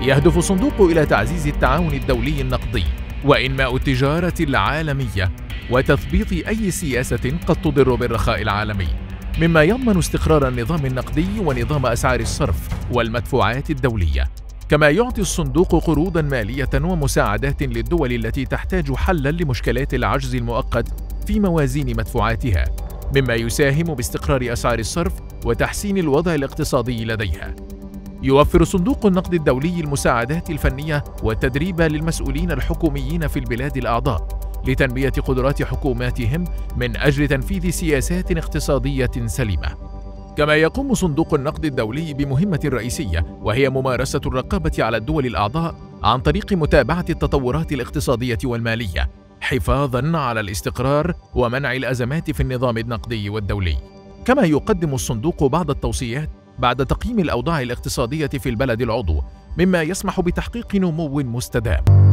يهدف الصندوق إلى تعزيز التعاون الدولي النقدي وإنماء التجارة العالمية وتثبيط أي سياسة قد تضر بالرخاء العالمي، مما يضمن استقرار النظام النقدي ونظام أسعار الصرف والمدفوعات الدولية. كما يعطي الصندوق قروضاً مالية ومساعدات للدول التي تحتاج حلاً لمشكلات العجز المؤقت في موازين مدفوعاتها، مما يساهم باستقرار أسعار الصرف وتحسين الوضع الاقتصادي لديها. يوفر صندوق النقد الدولي المساعدات الفنية والتدريب للمسؤولين الحكوميين في البلاد الأعضاء لتنمية قدرات حكوماتهم من أجل تنفيذ سياسات اقتصادية سليمة. كما يقوم صندوق النقد الدولي بمهمة رئيسية، وهي ممارسة الرقابة على الدول الأعضاء عن طريق متابعة التطورات الاقتصادية والمالية، حفاظاً على الاستقرار ومنع الأزمات في النظام النقدي والدولي. كما يقدم الصندوق بعض التوصيات بعد تقييم الأوضاع الاقتصادية في البلد العضو، مما يسمح بتحقيق نمو مستدام.